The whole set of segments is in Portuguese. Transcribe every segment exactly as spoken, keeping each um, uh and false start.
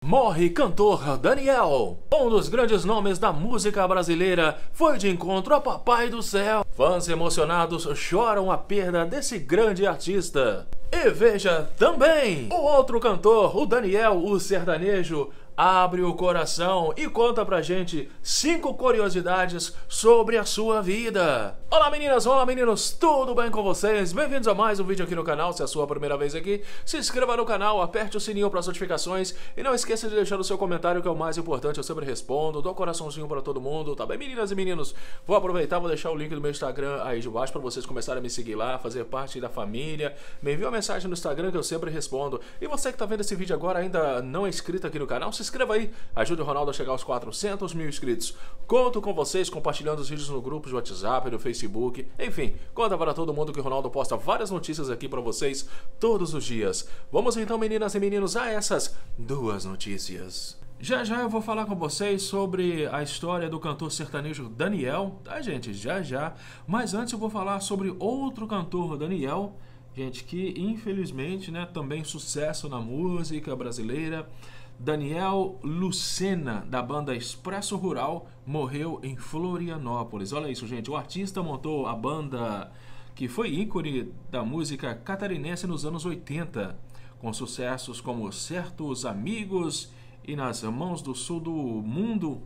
Morre cantor Daniel. Um dos grandes nomes da música brasileira foi de encontro a Papai do Céu. Fãs emocionados choram a perda desse grande artista. E veja também, o outro cantor, o Daniel, o sertanejo, abre o coração e conta pra gente cinco curiosidades sobre a sua vida. Olá meninas, olá meninos, tudo bem com vocês? Bem-vindos a mais um vídeo aqui no canal. Se é a sua primeira vez aqui, se inscreva no canal, aperte o sininho para as notificações e não esqueça de deixar o seu comentário, que é o mais importante. Eu sempre respondo, dou coraçãozinho para todo mundo, tá bem meninas e meninos? Vou aproveitar, vou deixar o link do meu Instagram aí de baixo para vocês começarem a me seguir lá, fazer parte da família. Me envia uma mensagem no Instagram que eu sempre respondo. E você que tá vendo esse vídeo agora ainda não é inscrito aqui no canal, se inscreva aí, ajude o Ronaldo a chegar aos quatrocentos mil inscritos. Conto com vocês compartilhando os vídeos no grupo de WhatsApp, no Facebook, enfim, conta para todo mundo que o Ronaldo posta várias notícias aqui para vocês todos os dias. Vamos então, meninas e meninos, a essas duas notícias. Já já eu vou falar com vocês sobre a história do cantor sertanejo Daniel, tá gente? Já já. Mas antes eu vou falar sobre outro cantor, Daniel, gente, que infelizmente, né, também sucesso na música brasileira. Daniel Lucena, da banda Expresso Rural, morreu em Florianópolis. Olha isso, gente. O artista montou a banda que foi ícone da música catarinense nos anos oitenta, com sucessos como Certos Amigos e Nas Mãos do Sul do Mundo.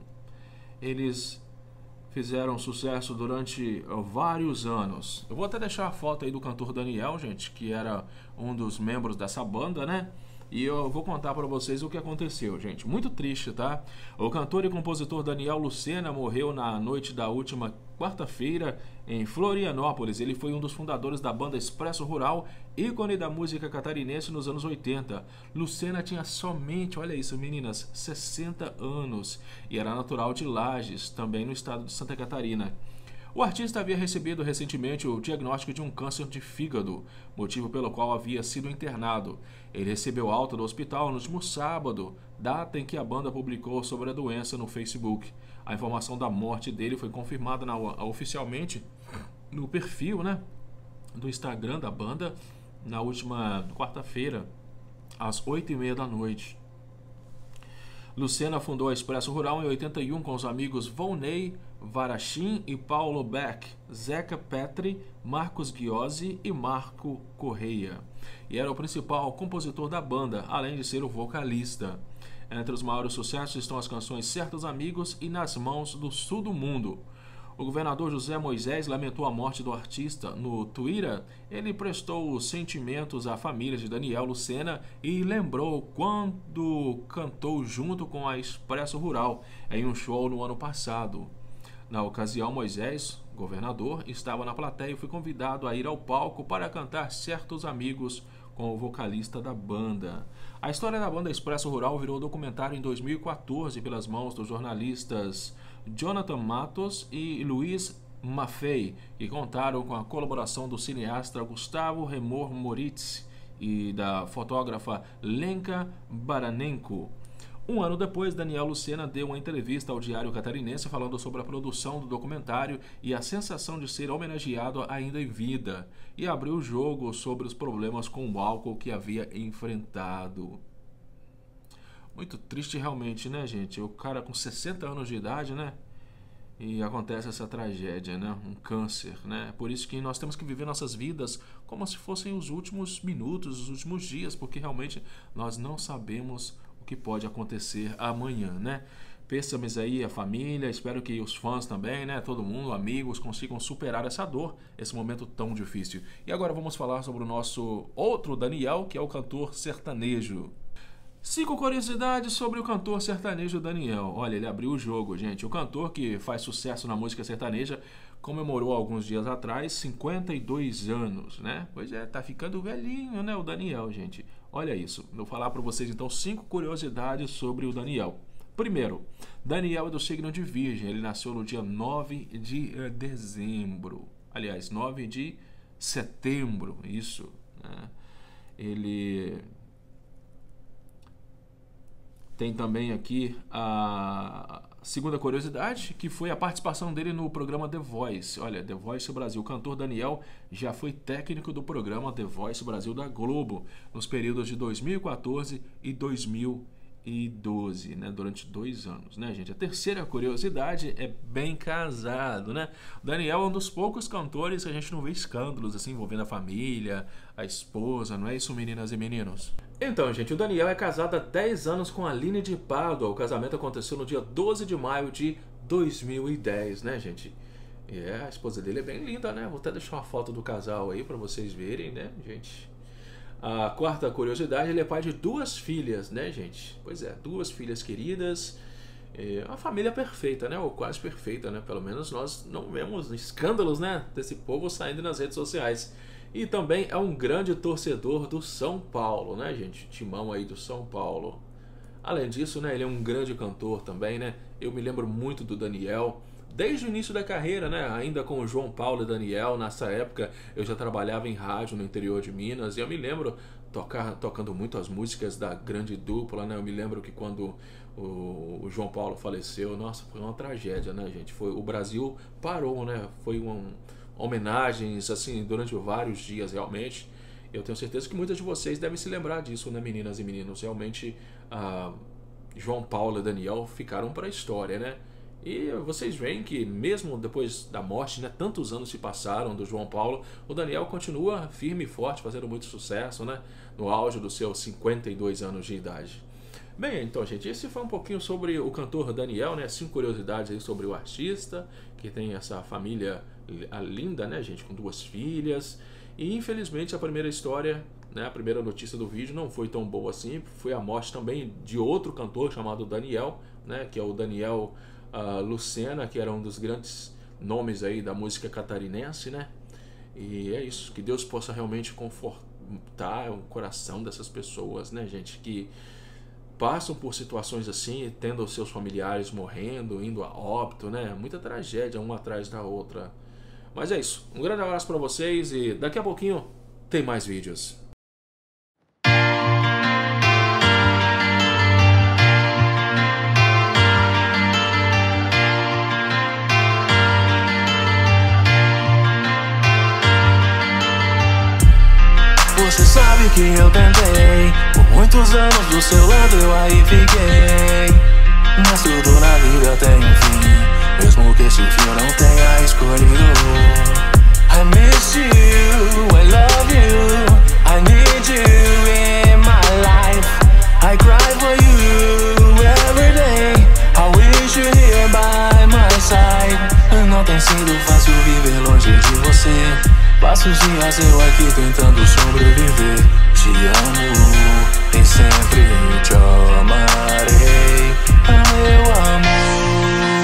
Eles fizeram sucesso durante vários anos. Eu vou até deixar a foto aí do cantor Daniel, gente, que era um dos membros dessa banda, né? E eu vou contar para vocês o que aconteceu, gente. Muito triste, tá? O cantor e compositor Daniel Lucena morreu na noite da última quarta-feira em Florianópolis. Ele foi um dos fundadores da banda Expresso Rural, ícone da música catarinense nos anos oitenta. Lucena tinha somente, olha isso meninas, sessenta anos e era natural de Lages, também no estado de Santa Catarina. O artista havia recebido recentemente o diagnóstico de um câncer de fígado, motivo pelo qual havia sido internado. Ele recebeu alta do hospital no último sábado, data em que a banda publicou sobre a doença no Facebook. A informação da morte dele foi confirmada na, oficialmente no perfil, né, do Instagram da banda na última quarta-feira, às oito e meia da noite. Lucena fundou a Expresso Rural em oitenta e um com os amigos Volney Varachim e Paulo Beck, Zeca Petri, Marcos Ghiozzi e Marco Correia. E era o principal compositor da banda, além de ser o vocalista. Entre os maiores sucessos estão as canções Certos Amigos e Nas Mãos do Sul do Mundo. O governador José Moisés lamentou a morte do artista. No Twitter, ele prestou os sentimentos à família de Daniel Lucena e lembrou quando cantou junto com a Expresso Rural em um show no ano passado. Na ocasião, Moisés, governador, estava na plateia e foi convidado a ir ao palco para cantar Certos Amigos com o vocalista da banda. A história da banda Expresso Rural virou documentário em dois mil e quatorze pelas mãos dos jornalistas Jonathan Matos e Luiz Maffei, que contaram com a colaboração do cineasta Gustavo Remor Moritz e da fotógrafa Lenka Baranenko. Um ano depois, Daniel Lucena deu uma entrevista ao Diário Catarinense falando sobre a produção do documentário e a sensação de ser homenageado ainda em vida, e abriu o jogo sobre os problemas com o álcool que havia enfrentado. Muito triste realmente, né, gente? O cara com sessenta anos de idade, né? E acontece essa tragédia, né? Um câncer, né? Por isso que nós temos que viver nossas vidas como se fossem os últimos minutos, os últimos dias, porque realmente nós não sabemos que pode acontecer amanhã, né? Pêsames aí a família, espero que os fãs também, né? Todo mundo, amigos, consigam superar essa dor, esse momento tão difícil. E agora vamos falar sobre o nosso outro Daniel, que é o cantor sertanejo. Cinco curiosidades sobre o cantor sertanejo Daniel. Olha, ele abriu o jogo, gente. O cantor que faz sucesso na música sertaneja comemorou alguns dias atrás cinquenta e dois anos, né? Pois é, tá ficando velhinho, né, o Daniel, gente. Olha isso. Vou falar para vocês então cinco curiosidades sobre o Daniel. Primeiro, Daniel é do signo de Virgem. Ele nasceu no dia nove de dezembro. Aliás, nove de setembro, isso, né? Ele tem também aqui a segunda curiosidade, que foi a participação dele no programa The Voice. Olha, The Voice Brasil. O cantor Daniel já foi técnico do programa The Voice Brasil da Globo nos períodos de dois mil e quatorze e dois mil e doze, né? Durante dois anos, né, gente? A terceira curiosidade é bem casado, né? O Daniel é um dos poucos cantores que a gente não vê escândalos assim envolvendo a família, a esposa, não é isso, meninas e meninos? Então, gente, o Daniel é casado há dez anos com a Aline de Pádua. O casamento aconteceu no dia doze de maio de dois mil e dez, né, gente? E é, a esposa dele é bem linda, né? Vou até deixar uma foto do casal aí pra vocês verem, né, gente? A quarta curiosidade, ele é pai de duas filhas, né, gente? Pois é, duas filhas queridas. É uma família perfeita, né? Ou quase perfeita, né? Pelo menos nós não vemos escândalos, né, desse povo saindo nas redes sociais. E também é um grande torcedor do São Paulo, né, gente? Timão aí do São Paulo. Além disso, né, ele é um grande cantor também, né? Eu me lembro muito do Daniel desde o início da carreira, né? Ainda com o João Paulo e Daniel. Nessa época eu já trabalhava em rádio no interior de Minas e eu me lembro tocar, tocando muito as músicas da grande dupla, né? Eu me lembro que quando o, o João Paulo faleceu, nossa, foi uma tragédia, né, gente? Foi, o Brasil parou, né? Foi um, homenagens assim durante vários dias, realmente. Eu tenho certeza que muitas de vocês devem se lembrar disso, né, meninas e meninos? Realmente, ah, João Paulo e Daniel ficaram para a história, né? E vocês veem que mesmo depois da morte, né, tantos anos se passaram do João Paulo, o Daniel continua firme e forte, fazendo muito sucesso, né, no auge dos seus cinquenta e dois anos de idade. Bem, então, gente, esse foi um pouquinho sobre o cantor Daniel, né, cinco curiosidades aí sobre o artista, que tem essa família linda, né, gente, com duas filhas. E infelizmente a primeira história, né, a primeira notícia do vídeo não foi tão boa assim, foi a morte também de outro cantor chamado Daniel, né, que é o Daniel Uh, Lucena, que era um dos grandes nomes aí da música catarinense, né? E é isso, que Deus possa realmente confortar o coração dessas pessoas, né, gente, que passam por situações assim, tendo os seus familiares morrendo, indo a óbito, né? Muita tragédia, uma atrás da outra. Mas é isso, um grande abraço para vocês e daqui a pouquinho tem mais vídeos. Você sabe que eu tentei, por muitos anos do seu lado eu aí fiquei. Mas tudo na vida tem um fim, mesmo que esse fim eu não tenha escolhido. I miss you, I love you, I need you in my life. I cry for you every day, I wish you here by my side. Não tem sido fácil viver longe de você. Passo os dias eu aqui tentando sobreviver. Te amo e sempre te amarei, meu amor.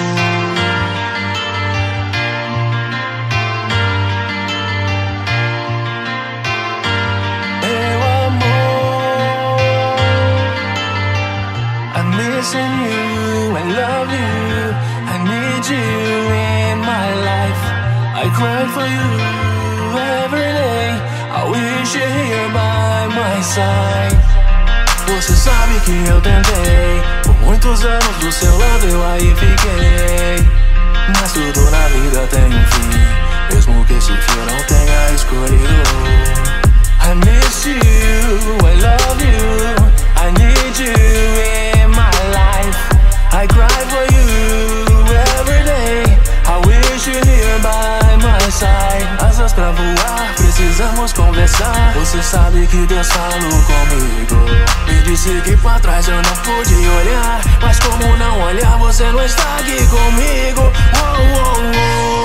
Meu amor, I'm missing you, I love you, I need you in my life. I cry for you every day, I wish you're here by my side. Você sabe que eu tentei, por muitos anos do seu lado eu aí fiquei. Mas tudo na vida tem um fim, mesmo que esse fim eu não tenha escolhido. I miss you, I love you, I need you in my life. I cry for you every day, I wish you're here by my side. Asas pra voar, precisamos conversar. Você sabe que Deus falou comigo, me disse que pra trás eu não pude olhar. Mas como não olhar, você não está aqui comigo. Oh, oh, oh.